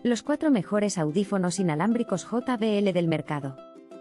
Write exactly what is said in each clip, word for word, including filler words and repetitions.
Los cuatro mejores audífonos inalámbricos J B L del mercado.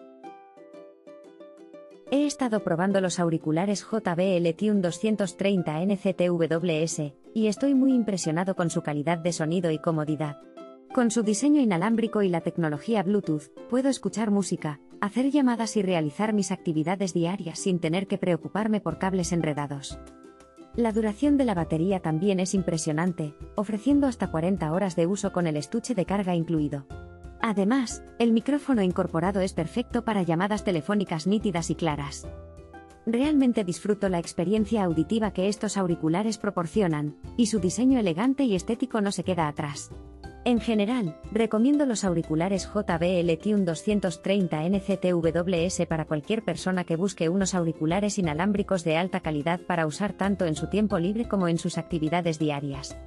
He estado probando los auriculares J B L Tune doscientos treinta N C T W S, y estoy muy impresionado con su calidad de sonido y comodidad. Con su diseño inalámbrico y la tecnología Bluetooth, puedo escuchar música, hacer llamadas y realizar mis actividades diarias sin tener que preocuparme por cables enredados. La duración de la batería también es impresionante, ofreciendo hasta cuarenta horas de uso con el estuche de carga incluido. Además, el micrófono incorporado es perfecto para llamadas telefónicas nítidas y claras. Realmente disfruto la experiencia auditiva que estos auriculares proporcionan, y su diseño elegante y estético no se queda atrás. En general, recomiendo los auriculares J B L Tune doscientos treinta N C T W S para cualquier persona que busque unos auriculares inalámbricos de alta calidad para usar tanto en su tiempo libre como en sus actividades diarias.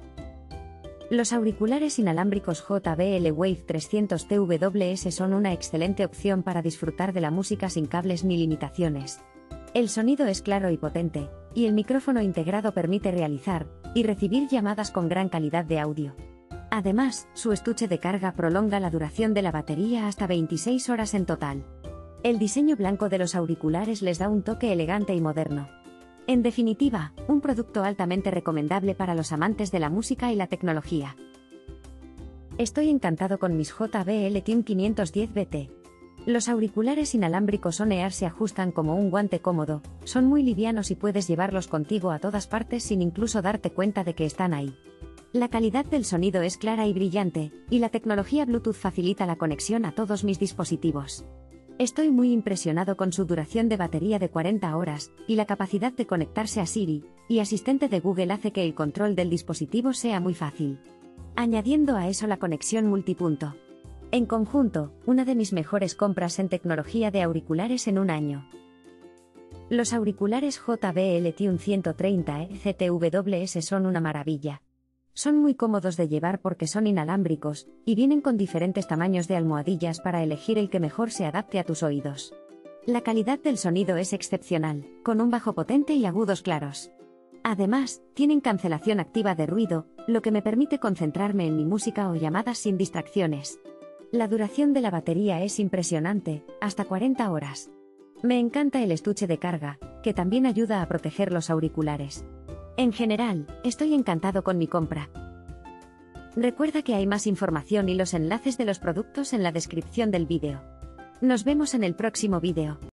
Los auriculares inalámbricos J B L Wave trescientos T W S son una excelente opción para disfrutar de la música sin cables ni limitaciones. El sonido es claro y potente, y el micrófono integrado permite realizar y recibir llamadas con gran calidad de audio. Además, su estuche de carga prolonga la duración de la batería hasta veintiséis horas en total. El diseño blanco de los auriculares les da un toque elegante y moderno. En definitiva, un producto altamente recomendable para los amantes de la música y la tecnología. Estoy encantado con mis J B L Tune quinientos diez B T. Los auriculares inalámbricos On-Ear se ajustan como un guante cómodo, son muy livianos y puedes llevarlos contigo a todas partes sin incluso darte cuenta de que están ahí. La calidad del sonido es clara y brillante, y la tecnología Bluetooth facilita la conexión a todos mis dispositivos. Estoy muy impresionado con su duración de batería de cuarenta horas, y la capacidad de conectarse a Siri y asistente de Google hace que el control del dispositivo sea muy fácil. Añadiendo a eso la conexión multipunto. En conjunto, una de mis mejores compras en tecnología de auriculares en un año. Los auriculares J B L Tune ciento treinta N C T W S son una maravilla. Son muy cómodos de llevar porque son inalámbricos, y vienen con diferentes tamaños de almohadillas para elegir el que mejor se adapte a tus oídos. La calidad del sonido es excepcional, con un bajo potente y agudos claros. Además, tienen cancelación activa de ruido, lo que me permite concentrarme en mi música o llamadas sin distracciones. La duración de la batería es impresionante, hasta cuarenta horas. Me encanta el estuche de carga, que también ayuda a proteger los auriculares. En general, estoy encantado con mi compra. Recuerda que hay más información y los enlaces de los productos en la descripción del vídeo. Nos vemos en el próximo vídeo.